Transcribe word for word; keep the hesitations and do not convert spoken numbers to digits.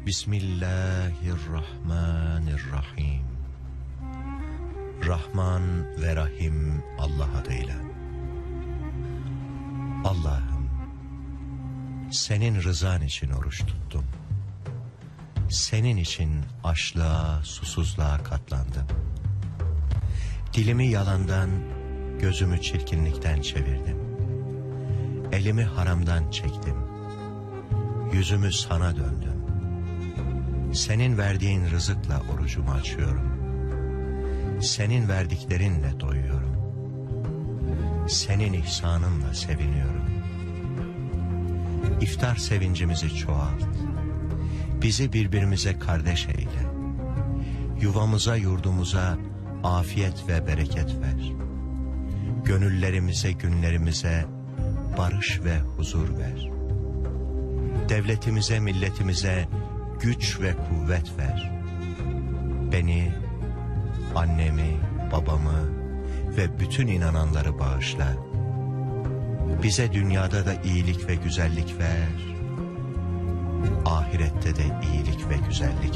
Bismillahirrahmanirrahim. Rahman ve Rahim Allah adıyla. Allah'ım, senin rızan için oruç tuttum. Senin için açlığa, susuzluğa katlandım. Dilimi yalandan, gözümü çirkinlikten çevirdim. Elimi haramdan çektim. Yüzümü sana döndüm. Senin verdiğin rızıkla orucumu açıyorum. Senin verdiklerinle doyuyorum. Senin ihsanınla seviniyorum. İftar sevincimizi çoğalt. Bizi birbirimize kardeş eyle. Yuvamıza, yurdumuza afiyet ve bereket ver. Gönüllerimize, günlerimize barış ve huzur ver. Devletimize, milletimize güç ve kuvvet ver. Beni, annemi, babamı ve bütün inananları bağışla. Bize dünyada da iyilik ve güzellik ver. Ahirette de iyilik ve güzellik